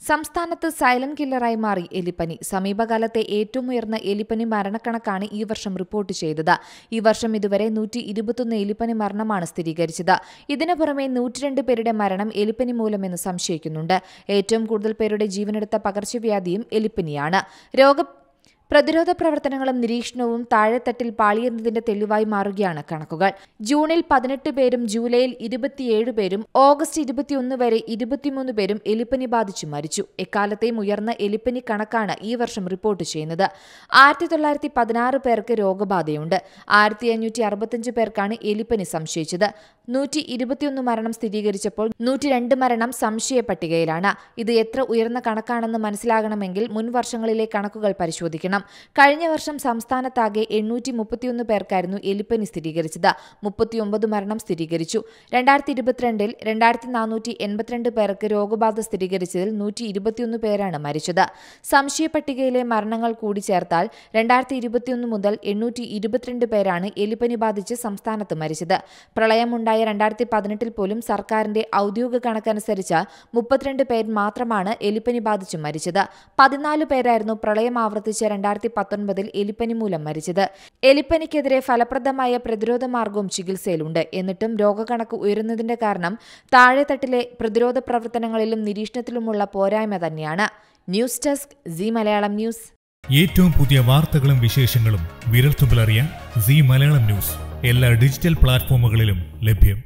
സംസ്ഥാനത്ത് സൈലന്റ് കില്ലറായി മാറി എലിപ്പനി. സമീപകാലത്തെ ഏറ്റവും ഉയർന്ന എലിപ്പനി മരണക്കണക്കാണ് ഈ വർഷം റിപ്പോർട്ട് ചെയ്തത്. ഈ വർഷം ഇതുവരെ 121 എലിപ്പനി മരണമാണ് സ്ഥിരീകരിച്ചത്. ഇതിനു പുറമെ 102 പേരുടെ മരണം എലിപ്പനി മൂലമെന്ന് സംശയിക്കുന്നുണ്ട്. ഏറ്റവും കൂടുതൽ പേരുടെ ജീവനെടുത്ത പകർച്ചവ്യാധിയും എലിപ്പനിയാണ്. പ്രതിരോധ പ്രവർത്തനങ്ങളും നിരീക്ഷണവും താഴെത്തട്ടിൽ പാളിയുന്നതിന്റെ തെളിവായി മാറുകയാണ് കണക്കുകൾ. ജൂണിൽ 18 പേരും ജൂലൈയിൽ 27 പേരും ഓഗസ്റ്റ് 21 വരെ 23 പേരും എലിപ്പനി ബാധിച്ചു മരിച്ചു. എക്കാലത്തെയും ഉയർന്ന എലിപ്പനി കണക്കാണ് ഈ വർഷം റിപ്പോർട്ട് ചെയ്യുന്നത്. 1916 പേർക്ക് രോഗബാധയുണ്ട്. 1565 പേർക്കാണ് എലിപ്പനി സംശയിച്ചത്. 121 മരണം സ്ഥിരീകരിച്ചപ്പോൾ 102 മരണം സംശയ പട്ടികയിലാണ്. ഇത് എത്ര ഉയർന്ന കണക്കാണെന്ന് മനസ്സിലാകണമെങ്കിൽ മുൻ വർഷങ്ങളിലെ കണക്കുകൾ പരിശോധിക്കണം. കഴിഞ്ഞ വർഷം സംസ്ഥാനത്താകെ 831 പേർക്കായിരുന്നു എലിപ്പനി സ്ഥിരീകരിച്ചത്. 39 മരണം സ്ഥിരീകരിച്ചു. 2022-ൽ 2482 പേർക്ക് രോഗബാധ സ്ഥിരീകരിച്ചതിൽ 121 പേരാണ് മരിച്ചത്. സംശയ പട്ടികയിലെ മരണങ്ങൾ കൂടി ചേർത്താൽ 2021 മുതൽ 822 പേരാണ് എലിപ്പനി ബാധിച്ച് സംസ്ഥാനത്ത് മരിച്ചത്. പ്രളയമുണ്ടായ 2018-ൽ പോലും സർക്കാരിന്റെ ഔദ്യോഗിക കണക്കനുസരിച്ച് 32 പേർ മാത്രമാണ് എലിപ്പനി ബാധിച്ചു മരിച്ചത്. 14 പേരായിരുന്നു പ്രളയം ആവർത്തിച്ച് 2019-ൽ എലിപ്പനി മൂലം മരിച്ചത്. എലിപ്പനിക്കെതിരെ ഫലപ്രദമായ പ്രതിരോധ മാർഗവും ചികിത്സയിലുണ്ട്. എന്നിട്ടും രോഗക്കണക്ക് ഉയരുന്നതിന്റെ കാരണം താഴെത്തട്ടിലെ പ്രതിരോധ പ്രവർത്തനങ്ങളിലും നിരീക്ഷണത്തിലുമുള്ള പോരായ്മ തന്നെയാണ്. News desk Zee Malayalam news. ഏറ്റവും പുതിയ വാർത്തകളും വിശേഷങ്ങളും വിരൽത്തുമ്പിലറിയാൻ സീ മലയാളം ന്യൂസ് എല്ലാ ഡിജിറ്റൽ പ്ലാറ്റ്ഫോമുകളിലും ലഭ്യം.